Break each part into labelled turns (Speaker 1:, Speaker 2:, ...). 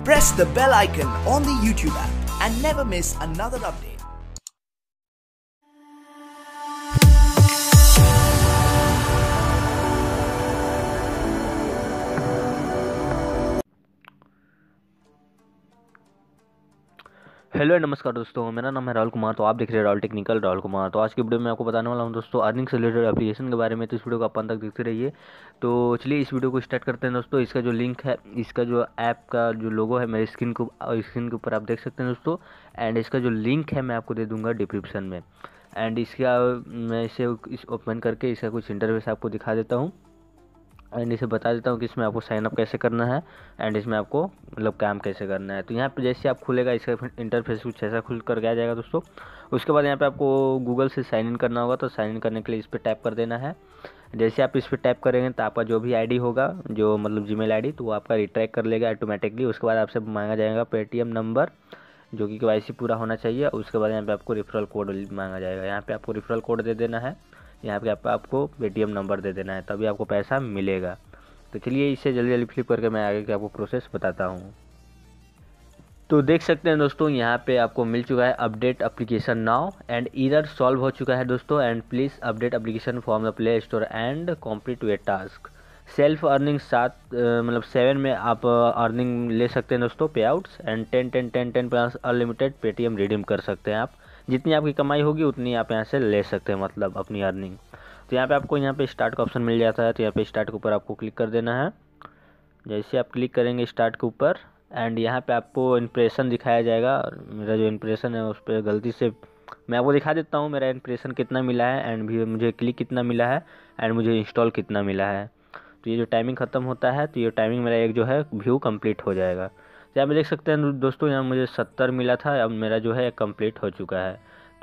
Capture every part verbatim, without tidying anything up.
Speaker 1: Press the bell icon on the YouTube app and never miss another update.
Speaker 2: Hello नमस्कार दोस्तों, मेरा नाम है राहुल कुमार। तो आप देख रहे हैं राहुल टेक्निकल राहुल कुमार। तो आज की वीडियो में आपको बताने वाला हूं दोस्तों अर्निंग से रिलेटेड एप्लीकेशन के बारे में। तो इस वीडियो को आप अंत तक देखते रहिए। तो चलिए इस वीडियो को स्टार्ट करते हैं दोस्तों। इसका जो लिंक है, इसका जो ऐप का जो लोगो है मेरे स्क्रीन को स्क्रीन के ऊपर आप देख सकते हैं दोस्तों। एंड इसका जो लिंक है मैं आपको दे दूँगा डिस्क्रिप्शन में। एंड इसका मैं इसे इस ओपन करके इसका कुछ इंटरफेस आपको दिखा देता हूँ एंड इसे बता देता हूँ कि इसमें आपको साइन अप कैसे करना है एंड इसमें आपको मतलब काम कैसे करना है। तो यहाँ पे जैसे आप खुलेगा इसका इंटरफेस कुछ ऐसा खुल कर के आ जाएगा दोस्तों। उसके बाद यहाँ पे आपको गूगल से साइन इन करना होगा। तो साइन इन करने के लिए इस पर टैप कर देना है। जैसे आप इस पर टैप करेंगे तो आपका जो भी आईडी होगा, जो मतलब जीमेल आईडी, तो वो आपका रिट्रैक कर लेगा ऑटोमेटिकली। उसके बाद आपसे मांगा जाएगा पेटीएम नंबर जो कि केवाईसी पूरा होना चाहिए। उसके बाद यहाँ पे आपको रेफरल कोड मांगा जाएगा। यहाँ पे आपको रेफरल कोड दे देना है। यहाँ पे आप, आपको पेटीएम नंबर दे देना है, तभी आपको पैसा मिलेगा। तो चलिए इसे जल्दी जल्दी फ्लिप करके मैं आगे के आपको प्रोसेस बताता हूँ। तो देख सकते हैं दोस्तों, यहाँ पे आपको मिल चुका है update application now and error solve हो चुका है दोस्तों। And please update application from the Play Store and complete your task. Self earning सात मतलब सेवन में आप अर्निंग ले सकते हैं दोस्तों, pay outs and ten ten ten ten plus unlimited Paytm redeem कर सकते हैं आप। जितनी आपकी कमाई होगी उतनी आप यहाँ से ले सकते हैं, मतलब अपनी अर्निंग। तो यहाँ पे आपको यहाँ पे स्टार्ट का ऑप्शन मिल जाता है। तो यहाँ पे स्टार्ट के ऊपर आपको क्लिक कर देना है। जैसे आप क्लिक करेंगे स्टार्ट के ऊपर एंड यहाँ पे आपको इंप्रेशन दिखाया जाएगा। मेरा जो इंप्रेशन है उस पर गलती से मैं आपको दिखा देता हूँ मेरा इंप्रेशन कितना मिला है एंड भी मुझे क्लिक कितना मिला है एंड मुझे इंस्टॉल कितना मिला है। तो ये जो टाइमिंग ख़त्म होता है तो ये टाइमिंग मेरा एक जो है व्यू कंप्लीट हो जाएगा। तो यहाँ पे देख सकते हैं दोस्तों, यहाँ मुझे सत्तर मिला था, अब मेरा जो है कंप्लीट हो चुका है।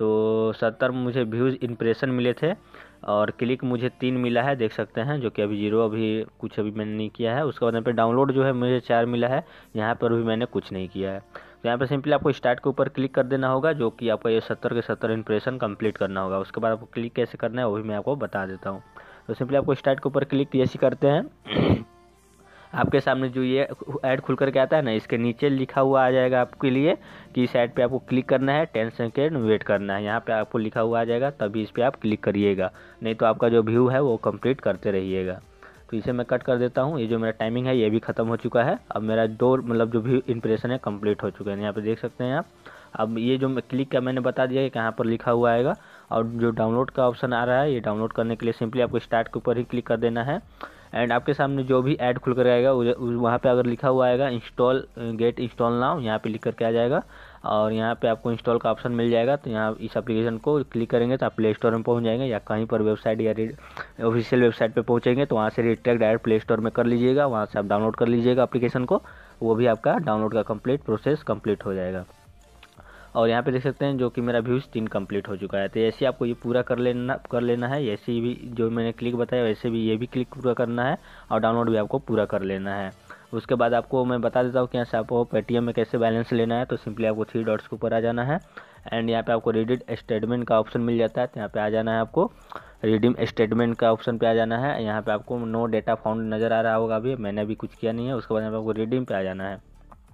Speaker 2: तो सत्तर मुझे व्यूज़ इंप्रेशन मिले थे और क्लिक मुझे तीन मिला है, देख सकते हैं, जो कि अभी जीरो, अभी कुछ अभी मैंने नहीं किया है। उसके बाद यहाँ पे डाउनलोड जो है मुझे चार मिला है, यहाँ पर भी मैंने कुछ नहीं किया है। तो यहाँ पे सिंपली आपको स्टार्ट के ऊपर क्लिक कर देना होगा, जो कि आपका ये सत्तर के सत्तर इंप्रेशन कंप्लीट करना होगा। उसके बाद आपको क्लिक कैसे करना है वो भी मैं आपको बता देता हूँ। तो सिंपली आपको स्टार्ट के ऊपर क्लिक जैसे करते हैं, आपके सामने जो ये ऐड खुल करके आता है ना, इसके नीचे लिखा हुआ आ जाएगा आपके लिए कि इस ऐड पे आपको क्लिक करना है, टेन सेकेंड वेट करना है। यहाँ पे आपको लिखा हुआ आ जाएगा, तभी इस पर आप क्लिक करिएगा, नहीं तो आपका जो व्यू है वो कंप्लीट करते रहिएगा। तो इसे मैं कट कर देता हूँ। ये जो मेरा टाइमिंग है ये भी ख़त्म हो चुका है। अब मेरा दो मतलब जो व्यू इंप्रेशन है कंप्लीट हो चुका है। यहाँ पे देख सकते हैं आप। अब ये जो क्लिक का मैंने बता दिया कि कहाँ पर लिखा हुआ आएगा, और जो डाउनलोड का ऑप्शन आ रहा है, ये डाउनलोड करने के लिए सिंपली आपको स्टार्ट के ऊपर ही क्लिक कर देना है। एंड आपके सामने जो भी ऐड खुल कर आएगा वहाँ पे अगर लिखा हुआ आएगा इंस्टॉल गेट इंस्टॉल नाउ, यहाँ पे लिख करके आ जाएगा और यहाँ पे आपको इंस्टॉल का ऑप्शन मिल जाएगा। तो यहाँ इस एप्लीकेशन को क्लिक करेंगे तो आप प्ले स्टोर में पहुँच जाएंगे, या कहीं पर वेबसाइट या ऑफिशियल वेबसाइट पे पहुँचेंगे तो वहाँ से रिट्रैक डायरेक्ट प्ले स्टोर में कर लीजिएगा। वहाँ से आप डाउनलोड कर लीजिएगा एप्लीकेशन को, वो भी आपका डाउनलोड का कंप्लीट प्रोसेस कंप्लीट हो जाएगा। और यहाँ पे देख सकते हैं जो कि मेरा व्यूज़ तीन कंप्लीट हो चुका है। तो ऐसे आपको ये पूरा कर लेना कर लेना है। ऐसे भी जो मैंने क्लिक बताया वैसे भी ये भी क्लिक पूरा करना है और डाउनलोड भी आपको पूरा कर लेना है। उसके बाद आपको मैं बता देता हूँ कि यहाँ से आपको पेटीएम में कैसे बैलेंस लेना है। तो सिंपली आपको थ्री डॉट्स के ऊपर आ जाना है एंड यहाँ पे आपको रिडीम स्टेटमेंट का ऑप्शन मिल जाता है। तो यहाँ पे आ जाना है, आपको रिडीम स्टेटमेंट का ऑप्शन पे आ जाना है। यहाँ पे आपको नो डेटा फाउंड नज़र आ रहा होगा, अभी मैंने अभी कुछ किया नहीं है। उसके बाद यहाँ पे आपको रिडीम पे आ जाना है।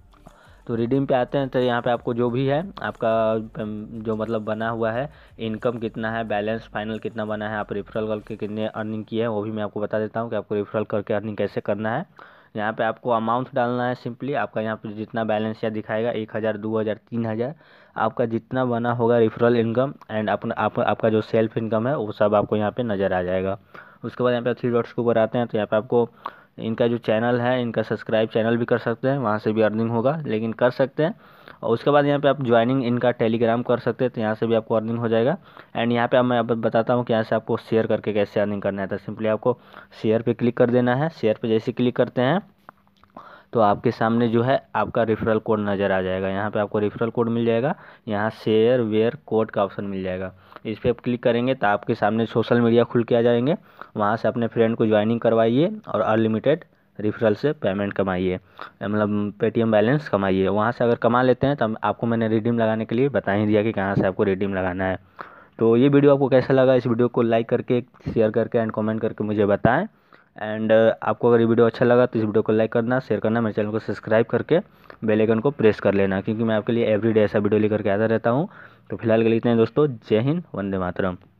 Speaker 2: तो रिडीम पे आते हैं तो यहाँ पे आपको जो भी है आपका जो मतलब बना हुआ है, इनकम कितना है, बैलेंस फाइनल कितना बना है, आप रेफरल करके कितने अर्निंग की है वो भी मैं आपको बता देता हूँ कि आपको रेफरल करके अर्निंग कैसे करना है। यहाँ पे आपको अमाउंट डालना है। सिंपली आपका यहाँ पे जितना बैलेंस या दिखाएगा एक हज़ार दो हज़ार तीन हज़ार आपका जितना बना होगा रेफरल इनकम एंड अपना आप, आपका जो सेल्फ इनकम है वो सब आपको यहाँ पे नज़र आ जाएगा। उसके बाद यहाँ पे थ्री डॉट्स के ऊपर आते हैं तो यहाँ पे आपको इनका जो चैनल है, इनका सब्सक्राइब चैनल भी कर सकते हैं, वहाँ से भी अर्निंग होगा, लेकिन कर सकते हैं। और उसके बाद यहाँ पे आप ज्वाइनिंग इनका टेलीग्राम कर सकते हैं, तो यहाँ से भी आपको अर्निंग हो जाएगा। एंड यहाँ पे अब मैं अब बताता हूँ कि यहाँ से आपको शेयर करके कैसे अर्निंग करना है। तो सिंपली आपको शेयर पे क्लिक कर देना है। शेयर पे जैसे क्लिक करते हैं तो आपके सामने जो है आपका रेफरल कोड नज़र आ जाएगा। यहाँ पे आपको रेफरल कोड मिल जाएगा, यहाँ शेयर वेयर कोड का ऑप्शन मिल जाएगा। इस पर आप क्लिक करेंगे तो आपके सामने सोशल मीडिया खुल के आ जाएंगे। वहाँ से अपने फ्रेंड को ज्वाइनिंग करवाइए और अनलिमिटेड रेफरल से पेमेंट कमाइए, मतलब पेटीएम बैलेंस कमाइए। वहाँ से अगर कमा लेते हैं तो आपको मैंने रिडीम लगाने के लिए बता ही दिया कि कहाँ से आपको रिडीम लगाना है। तो ये वीडियो आपको कैसा लगा, इस वीडियो को लाइक करके शेयर करके एंड कमेंट करके मुझे बताएं। एंड आपको अगर ये वीडियो अच्छा लगा तो इस वीडियो को लाइक करना, शेयर करना, मेरे चैनल को सब्सक्राइब करके बेल आइकन को प्रेस कर लेना, क्योंकि मैं आपके लिए एवरीडे ऐसा वीडियो लेकर के आता रहता हूँ। तो फिलहाल के लिए इतना ही दोस्तों, जय हिंद, वंदे मातरम।